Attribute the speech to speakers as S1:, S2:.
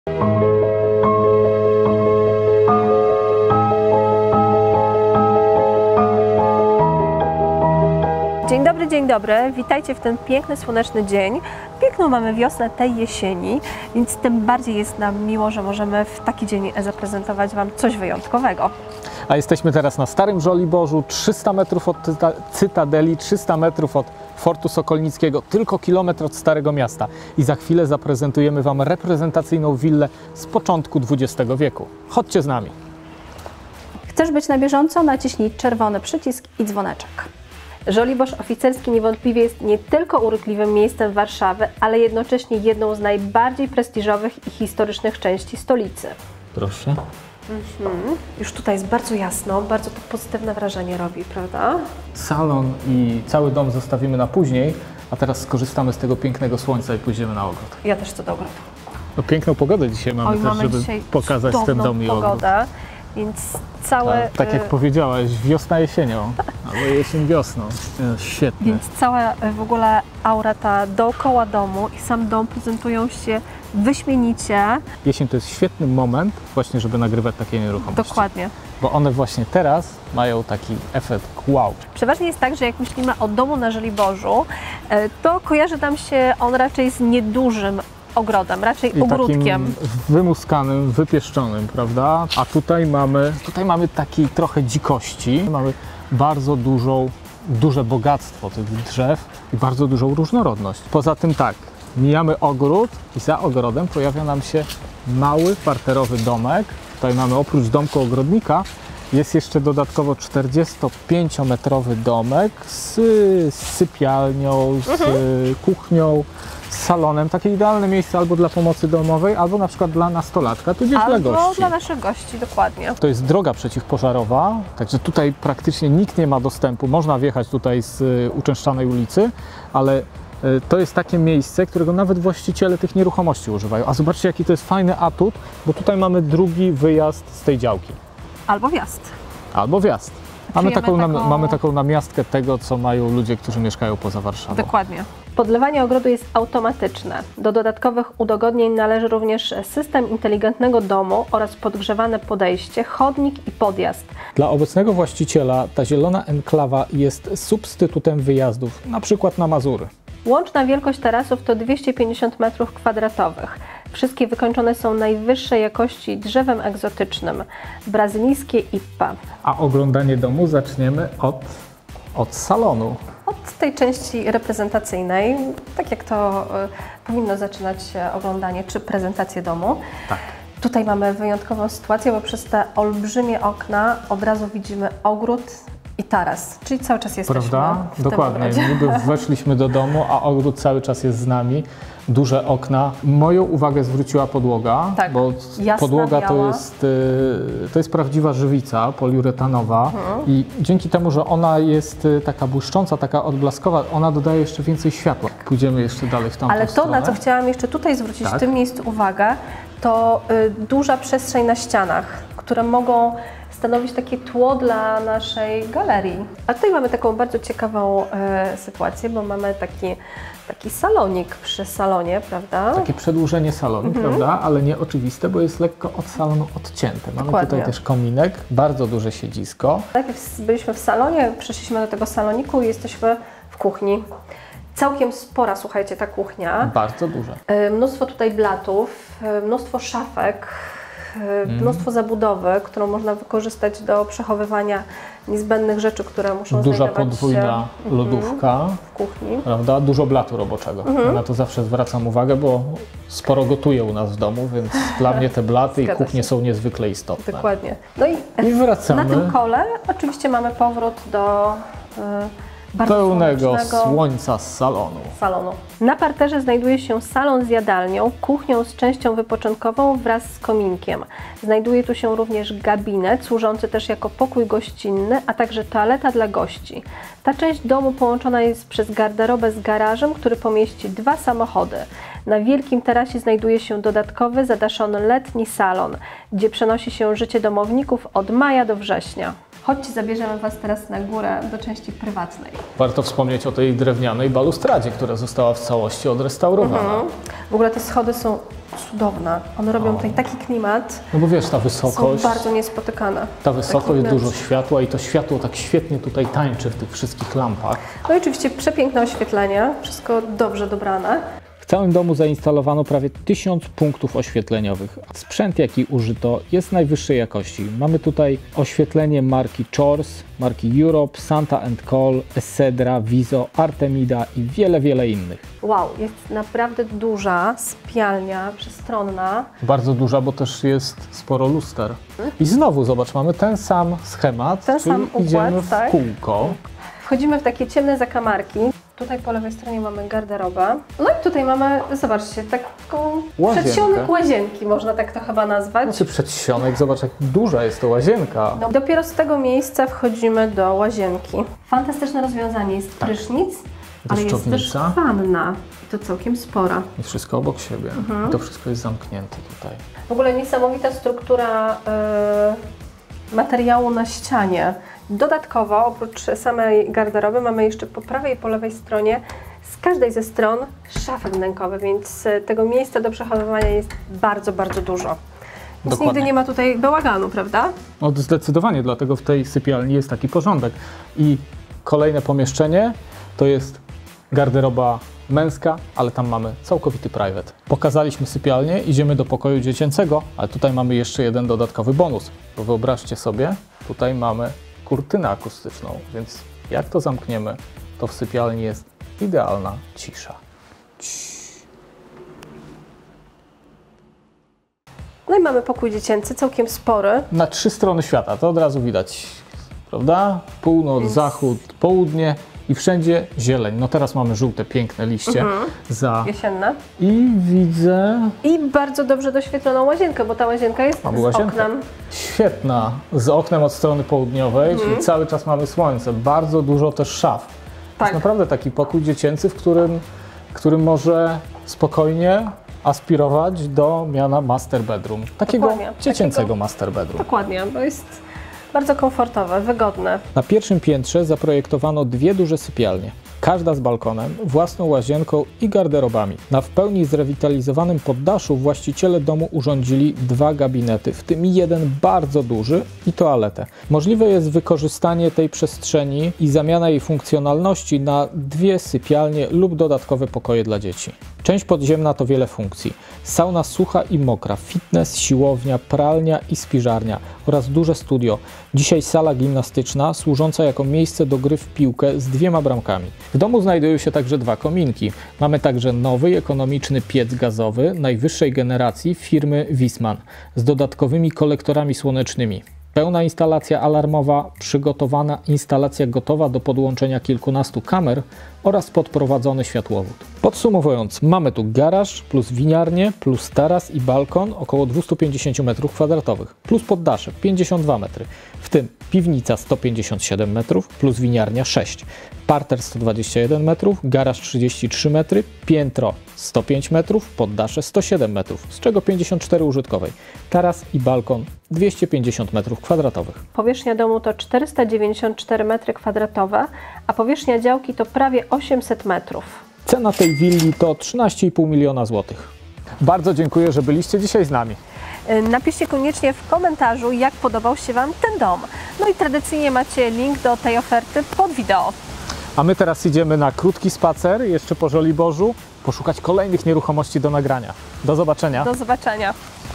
S1: Dzień dobry, witajcie w ten piękny, słoneczny dzień. Piękną mamy wiosnę tej jesieni, więc tym bardziej jest nam miło, że możemy w taki dzień zaprezentować Wam coś wyjątkowego.
S2: A jesteśmy teraz na Starym Żoliborzu, 300 metrów od Cytadeli, 300 metrów od Fortu Sokolnickiego, tylko kilometr od Starego Miasta. I za chwilę zaprezentujemy Wam reprezentacyjną willę z początku XX wieku. Chodźcie z nami.
S3: Chcesz być na bieżąco? Naciśnij czerwony przycisk i dzwoneczek.
S1: Żoliborz Oficerski niewątpliwie jest nie tylko urokliwym miejscem Warszawy, ale jednocześnie jedną z najbardziej prestiżowych i historycznych części stolicy.
S2: Proszę.
S1: Już tutaj jest bardzo jasno, bardzo to pozytywne wrażenie robi, prawda?
S2: Salon i cały dom zostawimy na później, a teraz skorzystamy z tego pięknego słońca i pójdziemy na ogród.
S1: Ja też chcę do ogrodu.
S2: No, piękną pogodę dzisiaj mamy też,
S1: mamy
S2: żeby
S1: dzisiaj
S2: pokazać ten dom i ogród.
S1: pogodę, więc całe...
S2: Tak jak powiedziałaś, wiosna jesienią, albo jesień wiosną. Świetnie.
S1: Więc cała w ogóle aura ta dookoła domu i sam dom prezentują się wyśmienicie.
S2: Jesień to jest świetny moment właśnie, żeby nagrywać takie nieruchomości.
S1: Dokładnie.
S2: Bo one właśnie teraz mają taki efekt wow.
S1: Przeważnie jest tak, że jak myślimy o domu na Żoliborzu, to kojarzy nam się on raczej z niedużym ogrodem, raczej ogródkiem.
S2: Takim wymuskanym, wypieszczonym, prawda? A tutaj mamy takiej trochę dzikości. Mamy bardzo duże bogactwo tych drzew i bardzo dużą różnorodność. Poza tym tak, mijamy ogród i za ogrodem pojawia nam się mały, parterowy domek. Tutaj mamy oprócz domku ogrodnika jest jeszcze dodatkowo 45-metrowy domek z sypialnią, z kuchnią, z salonem. Takie idealne miejsce albo dla pomocy domowej, albo na przykład dla nastolatka, tudzież dla gości.
S1: Albo dla naszych gości, dokładnie.
S2: To jest droga przeciwpożarowa, także tutaj praktycznie nikt nie ma dostępu. Można wjechać tutaj z uczęszczanej ulicy, ale to jest takie miejsce, którego nawet właściciele tych nieruchomości używają. A zobaczcie, jaki to jest fajny atut, bo tutaj mamy drugi wyjazd z tej działki.
S1: Albo wjazd.
S2: Albo wjazd. Mamy taką namiastkę tego, co mają ludzie, którzy mieszkają poza Warszawą.
S1: Dokładnie. Podlewanie ogrodu jest automatyczne. Do dodatkowych udogodnień należy również system inteligentnego domu oraz podgrzewane podejście, chodnik i podjazd.
S2: Dla obecnego właściciela ta zielona enklawa jest substytutem wyjazdów, na przykład na Mazury.
S1: Łączna wielkość tarasów to 250 m². Wszystkie wykończone są najwyższej jakości drzewem egzotycznym, brazylijskie Ippa.
S2: A oglądanie domu zaczniemy od salonu.
S1: Od tej części reprezentacyjnej, tak jak to powinno zaczynać się oglądanie czy prezentację domu.
S2: Tak.
S1: Tutaj mamy wyjątkową sytuację, bo przez te olbrzymie okna od razu widzimy ogród i taras, czyli cały czas jesteśmy w
S2: Dokładnie.
S1: tym
S2: Niby weszliśmy do domu, a ogród cały czas jest z nami. Duże okna. Moją uwagę zwróciła podłoga,
S1: tak,
S2: bo podłoga to jest prawdziwa żywica poliuretanowa i dzięki temu, że ona jest taka błyszcząca, taka odblaskowa, ona dodaje jeszcze więcej światła. Pójdziemy jeszcze dalej w tamtą stronę.
S1: Na co chciałam jeszcze tutaj zwrócić w tym miejscu uwagę, to duża przestrzeń na ścianach, które mogą stanowić takie tło dla naszej galerii. A tutaj mamy taką bardzo ciekawą sytuację, bo mamy taki salonik przy salonie, prawda?
S2: Takie przedłużenie salonu, prawda? Ale nie oczywiste, bo jest lekko od salonu odcięte. Mamy tutaj też kominek, bardzo duże siedzisko.
S1: Najpierw byliśmy w salonie, przeszliśmy do tego saloniku i jesteśmy w kuchni. Całkiem spora, słuchajcie, ta kuchnia.
S2: Bardzo duża.
S1: Mnóstwo tutaj blatów, mnóstwo szafek, mnóstwo zabudowy, którą można wykorzystać do przechowywania niezbędnych rzeczy, które muszą
S2: Duża
S1: znajdować
S2: podwójna lodówka
S1: w kuchni.
S2: Prawda? Dużo blatu roboczego. Ja na to zawsze zwracam uwagę, bo sporo gotuję u nas w domu, więc dla mnie te blaty i kuchnie są niezwykle istotne.
S1: Dokładnie. No i
S2: wracamy.
S1: Na tym kole oczywiście mamy powrót do
S2: pełnego słońca z salonu.
S1: Na parterze znajduje się salon z jadalnią, kuchnią z częścią wypoczynkową wraz z kominkiem. Znajduje tu się również gabinet, służący też jako pokój gościnny, a także toaleta dla gości. Ta część domu połączona jest przez garderobę z garażem, który pomieści 2 samochody. Na wielkim tarasie znajduje się dodatkowy, zadaszony letni salon, gdzie przenosi się życie domowników od maja do września. Chodźcie, zabierzemy Was teraz na górę do części prywatnej.
S2: Warto wspomnieć o tej drewnianej balustradzie, która została w całości odrestaurowana.
S1: W ogóle te schody są cudowne. One robią tutaj taki klimat.
S2: No bo wiesz, ta wysokość...
S1: Są bardzo niespotykane.
S2: Ta wysokość,
S1: Taki
S2: dużo światła i to światło tak świetnie tutaj tańczy w tych wszystkich lampach.
S1: No i oczywiście przepiękne oświetlenie, wszystko dobrze dobrane.
S2: W całym domu zainstalowano prawie 1000 punktów oświetleniowych. Sprzęt, jaki użyto, jest najwyższej jakości. Mamy tutaj oświetlenie marki Chors, marki Europe, Santa Cole, Essedra, Viso, Artemida i wiele innych.
S1: Wow, jest naprawdę duża sypialnia, przestronna.
S2: Bardzo duża, bo też jest sporo luster. I znowu, zobacz, mamy ten sam schemat,
S1: Ten sam układ,
S2: idziemy w
S1: tak.
S2: kółko.
S1: Wchodzimy w takie ciemne zakamarki. Tutaj po lewej stronie mamy garderobę. No i tutaj mamy, zobaczcie, taką
S2: Łazienkę.
S1: przedsionek łazienki, można tak to chyba nazwać.
S2: Znaczy przedsionek, zobacz jak duża jest to łazienka.
S1: No, dopiero z tego miejsca wchodzimy do łazienki. Fantastyczne rozwiązanie, jest prysznic, ale jest też
S2: Deszczownica.
S1: wanna. I to całkiem spora.
S2: I wszystko obok siebie. I to wszystko jest zamknięte tutaj.
S1: W ogóle niesamowita struktura materiału na ścianie. Dodatkowo, oprócz samej garderoby, mamy jeszcze po prawej i po lewej stronie z każdej ze stron szafy wnękowe, więc tego miejsca do przechowywania jest bardzo dużo. Więc
S2: Dokładnie.
S1: nigdy nie ma tutaj bałaganu, prawda?
S2: No zdecydowanie, dlatego w tej sypialni jest taki porządek. I kolejne pomieszczenie to jest garderoba męska, ale tam mamy całkowity private. Pokazaliśmy sypialnię, idziemy do pokoju dziecięcego, ale tutaj mamy jeszcze jeden dodatkowy bonus. Bo wyobraźcie sobie, tutaj mamy kurtynę akustyczną, więc jak to zamkniemy, to w sypialni jest idealna cisza.
S1: No i mamy pokój dziecięcy, całkiem spory.
S2: Na 3 strony świata, to od razu widać, prawda? Północ, zachód, południe i wszędzie zieleń. No teraz mamy żółte, piękne liście za...
S1: Jesienne.
S2: I widzę...
S1: I bardzo dobrze doświetloną łazienkę, bo ta łazienka jest
S2: Mamy
S1: z
S2: łazienkę.
S1: oknem.
S2: Świetna, z oknem od strony południowej, czyli cały czas mamy słońce. Bardzo dużo też szaf. To
S1: Tak.
S2: jest naprawdę taki pokój dziecięcy, w którym może spokojnie aspirować do miana master bedroom. Takiego
S1: Dokładnie.
S2: dziecięcego master bedroom.
S1: Dokładnie, bo jest bardzo komfortowe, wygodne.
S2: Na pierwszym piętrze zaprojektowano 2 duże sypialnie. Każda z balkonem, własną łazienką i garderobami. Na w pełni zrewitalizowanym poddaszu właściciele domu urządzili 2 gabinety, w tym jeden bardzo duży i toaletę. Możliwe jest wykorzystanie tej przestrzeni i zamiana jej funkcjonalności na 2 sypialnie lub dodatkowe pokoje dla dzieci. Część podziemna to wiele funkcji. Sauna sucha i mokra, fitness, siłownia, pralnia i spiżarnia oraz duże studio. Dzisiaj sala gimnastyczna służąca jako miejsce do gry w piłkę z 2 bramkami. W domu znajdują się także 2 kominki. Mamy także nowy, ekonomiczny piec gazowy najwyższej generacji firmy Wisman z dodatkowymi kolektorami słonecznymi. Pełna instalacja alarmowa, przygotowana instalacja gotowa do podłączenia kilkunastu kamer oraz podprowadzony światłowód. Podsumowując, mamy tu garaż plus winiarnię plus taras i balkon około 250 m2 plus poddasze 52 metry, w tym piwnica 157 metrów plus winiarnia 6, parter 121 metrów, garaż 33 metry, piętro 105 metrów, poddasze 107 metrów, z czego 54 użytkowej, taras i balkon 250 m2.
S1: Powierzchnia domu to 494 m2, a powierzchnia działki to prawie 800 metrów.
S2: Cena tej willi to 13,5 miliona złotych. Bardzo dziękuję, że byliście dzisiaj z nami.
S1: Napiszcie koniecznie w komentarzu, jak podobał się Wam ten dom. No i tradycyjnie macie link do tej oferty pod wideo.
S2: A my teraz idziemy na krótki spacer, jeszcze po Żoliborzu, poszukać kolejnych nieruchomości do nagrania. Do zobaczenia.
S1: Do zobaczenia.